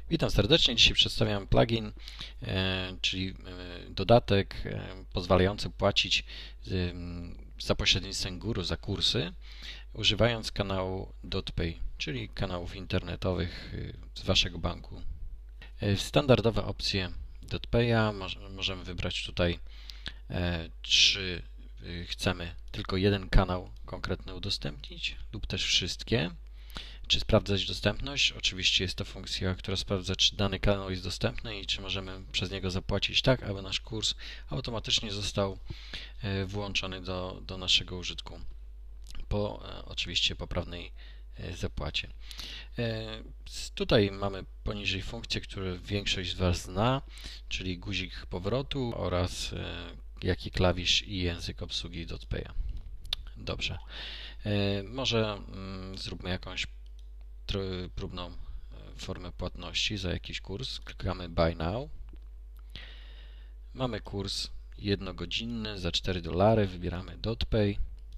Witam serdecznie. Dzisiaj przedstawiam plugin, czyli dodatek pozwalający płacić za pośrednictwem Guru za kursy, używając kanału DotPay, czyli kanałów internetowych z Waszego banku. Standardowe opcje DotPaya możemy wybrać tutaj, czy chcemy tylko jeden kanał konkretny udostępnić lub też wszystkie. Czy sprawdzać dostępność? Oczywiście jest to funkcja, która sprawdza, czy dany kanał jest dostępny i czy możemy przez niego zapłacić tak, aby nasz kurs automatycznie został włączony do naszego użytku po oczywiście poprawnej zapłacie. Tutaj mamy poniżej funkcje, które większość z Was zna, czyli guzik powrotu oraz jaki klawisz i język obsługi DotPaya. Dobrze. Może zróbmy jakąś próbną formę płatności za jakiś kurs. Klikamy Buy Now. Mamy kurs jednogodzinny za $4. Wybieramy DotPay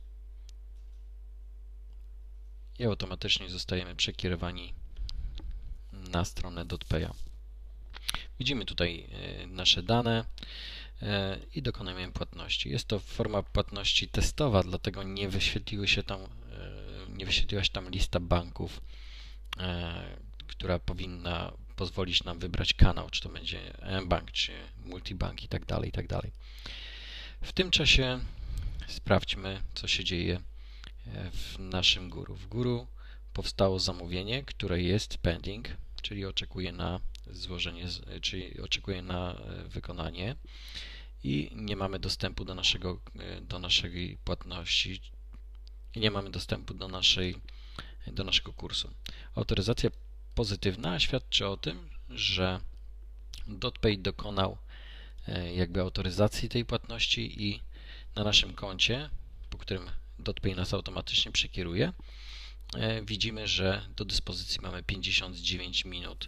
i automatycznie zostajemy przekierowani na stronę DotPaya. Widzimy tutaj nasze dane i dokonujemy płatności. Jest to forma płatności testowa, dlatego nie wyświetliła się tam lista banków, która powinna pozwolić nam wybrać kanał, czy to będzie mBank, czy Multibank i tak dalej, i tak dalej. W tym czasie sprawdźmy, co się dzieje w naszym Guru. W Guru powstało zamówienie, które jest pending, czyli oczekuje na złożenie, czyli oczekuje na wykonanie i nie mamy dostępu do naszej płatności i nie mamy dostępu do naszego kursu. Autoryzacja pozytywna świadczy o tym, że DotPay dokonał jakby autoryzacji tej płatności i na naszym koncie, po którym DotPay nas automatycznie przekieruje, widzimy, że do dyspozycji mamy 59 minut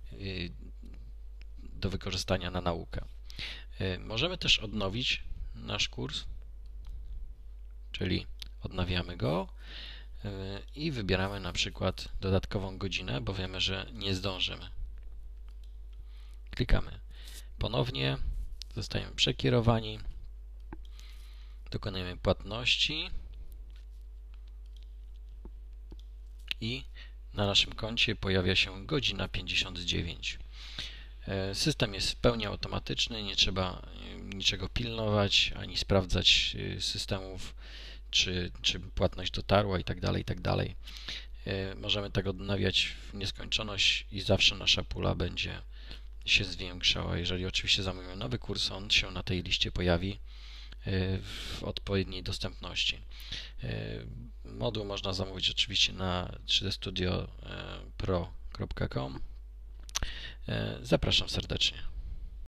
do wykorzystania na naukę. Możemy też odnowić nasz kurs, czyli odnawiamy go i wybieramy na przykład dodatkową godzinę, bo wiemy, że nie zdążymy. Klikamy ponownie, zostajemy przekierowani, dokonujemy płatności i na naszym koncie pojawia się godzina 59. System jest w pełni automatyczny, nie trzeba niczego pilnować, ani sprawdzać systemów, czy płatność dotarła i tak dalej, i tak dalej. Możemy tego odnawiać w nieskończoność i zawsze nasza pula będzie się zwiększała. Jeżeli oczywiście zamówimy nowy kurs, on się na tej liście pojawi w odpowiedniej dostępności. Moduł można zamówić oczywiście na 3dstudiopro.com. Zapraszam serdecznie.